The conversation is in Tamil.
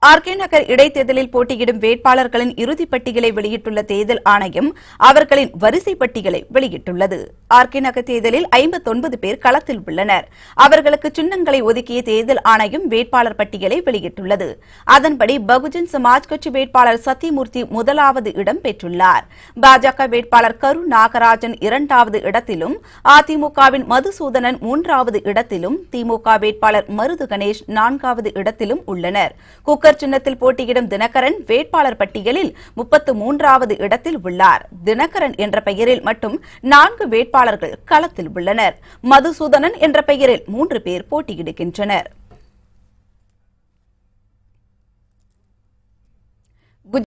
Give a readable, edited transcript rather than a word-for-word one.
ஆர்கே நகர் இடைத்தேர்தலில் போட்டியிடும் வேட்பாளர்களின் இறுதிப் பட்டியலை வெளியிட்டுள்ள தேர்தல் ஆணையம் அவர்களின் வரிசை பட்டியலை வெளியிட்டுள்ளது. ஆர்கே நகர் தேர்தலில் 59 பேர் களத்தில் உள்ளனர். அவர்களுக்கு சின்னங்களை ஒதுக்கிய தேர்தல் ஆணையம் வேட்பாளர் பட்டியலை வெளியிட்டுள்ளது. அதன்படி பகுஜன் சமாஜ் கட்சி வேட்பாளர் சத்தியமூர்த்தி முதலாவது இடம் பெற்றுள்ளார். பாஜக வேட்பாளர் கரு நாகராஜன் 2வது இடத்திலும், அதிமுகவின் மதுசூதனன் 3வது இடத்திலும், திமுக வேட்பாளர் மருது கணேஷ் 4வது இடத்திலும் உள்ளனர். குக்கர் சின்னத்தில் போட்டியிடும் தினகரன் வேட்பாளர் பட்டியலில் 33வது இடத்தில் உள்ளார். தினகரன் என்ற பெயரில் மட்டும் 4 வேட்பாளர்கள் களத்தில் உள்ளனர். மதுசூதனன் என்ற பெயரில் 3 பேர் போட்டியிடுகின்றனர்.